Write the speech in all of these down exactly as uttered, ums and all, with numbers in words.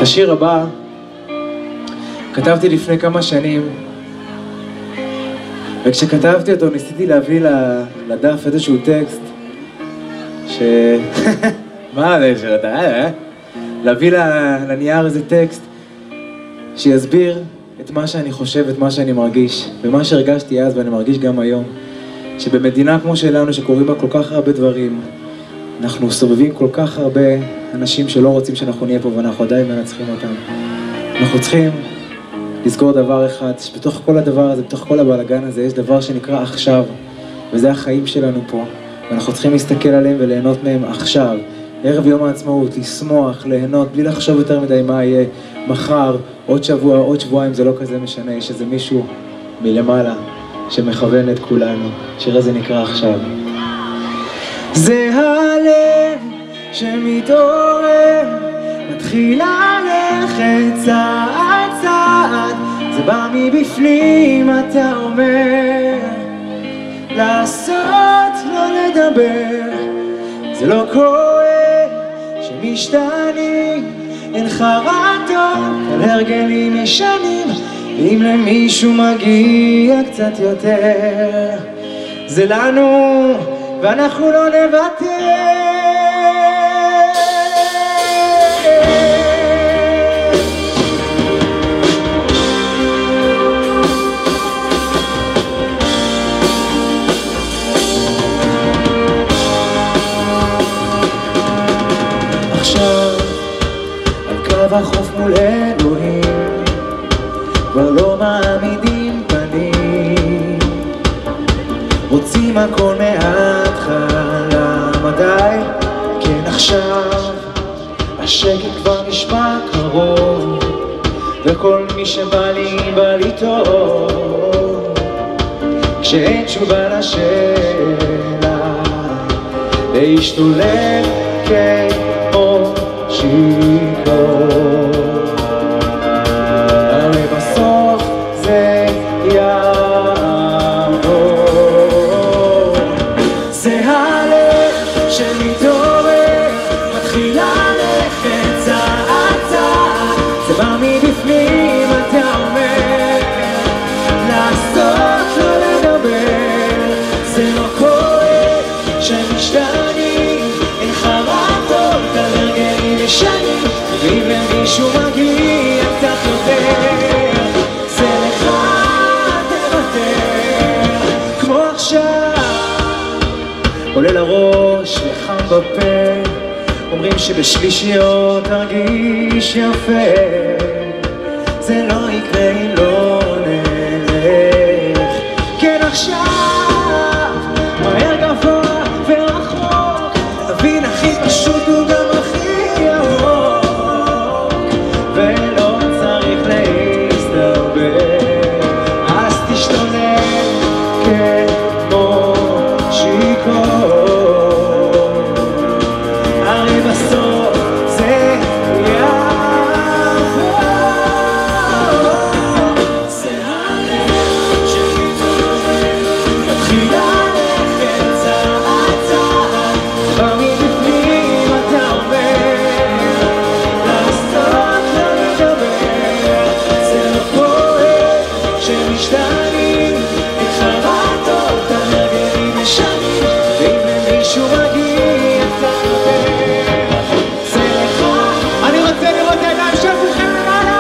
את השיר הבא כתבתי לפני כמה שנים, וכשכתבתי אותו ניסיתי להביא לדף איזשהו טקסט ש... מה זה שאתה, אה? להביא לנייר איזה טקסט שיסביר את מה שאני חושב, את מה שאני מרגיש, ומה שהרגשתי אז ואני מרגיש גם היום, שבמדינה כמו שלנו שקוראים בה כל כך הרבה דברים, אנחנו סובבים כל כך הרבה אנשים שלא רוצים שאנחנו נהיה פה ואנחנו עדיין מנצחים אותם. אנחנו צריכים לזכור דבר אחד, שבתוך כל הדבר הזה, בתוך כל הבלגן הזה, יש דבר שנקרא עכשיו, וזה החיים שלנו פה, ואנחנו צריכים להסתכל עליהם וליהנות מהם עכשיו. ערב יום העצמאות, לשמוח, ליהנות, בלי לחשוב יותר מדי מה יהיה מחר, עוד שבוע, עוד שבועיים, זה לא כזה משנה, יש איזה מישהו מלמעלה שמכוון את כולנו. השיר הזה נקרא עכשיו. זה הלב שמתעורר, מתחיל ללכת צעד צעד, זה בא מבפנים, אתה אומר, לעשות, לא לדבר, זה לא כואב שמשתנים, אין חרטות על הרגלים ישנים, ואם למישהו מגיע קצת יותר, זה לנו ואנחנו לא נוותר. עכשיו על קו החוף מול אלוהים כבר לא מעמידים פנים, רוצים הכל מההתחלה, מדי? כן עכשיו השקט כבר נשמע קרוב, וכל מי שבא לי בא לי טוב, כשאין תשובה לשאלה להשתולל כמו שיכור, הרי בסוף זה יעבור. זה הלב שמתעורר, מתחיל ללכת צעד צעד, זה בא מבפנים, אתה אומר, לעשות לא לדבר, זה לא כואב שמשתנים, אין חרטות על הרגלים ישנים, ואם למישהו מגיע קצת יותר, זה לך תוותר. כמו עכשיו עולה לראש וחם בפה, אומרים שבשלישיות תרגיש יפה, זה לא יקרה אם לא נלך. כן עכשיו מהר גבוה ורחוק, תבין הכי פשוט הוא גם הכי ירוק, ולא צריך להסתבר, אז תשתולל כמו שיכור, הרי בסוף זה יעבור. זה הלב שמתעורר, מתחיל ללכת צעד צעד, זה בא מבפנים, אתה אומר, לעשות לא לדבר, זה לא כואב שמשתנים, אין חרטות על הרגלים ישנים, ואם למישהו מגיע קצת יותר, זה לך. אני רוצה לראות את הידיים של כולכם למעלה.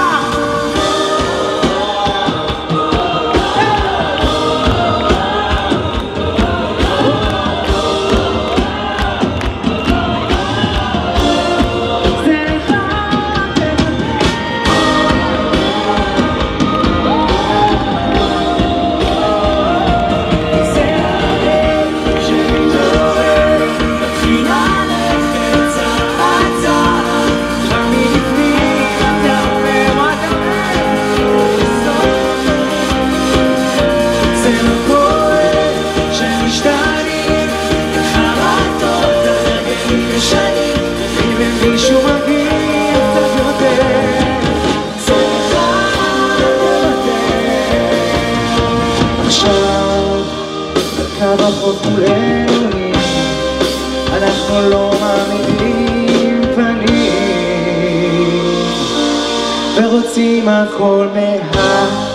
זה לך. זה הלב שמתעורר, מתחיל ללכת צעד צעד, בא מבפנים, אתה אומר, מה אתה אומר? זה לא כואב שמשתנים, אין חרטות על הרגלים ישנים, ואם למישהו מגיע קצת יותר, זה לך תוותר. עכשיו על קו החוף מול אלוהים, אנחנו לא מעמידים פנים, עושים הכל מהר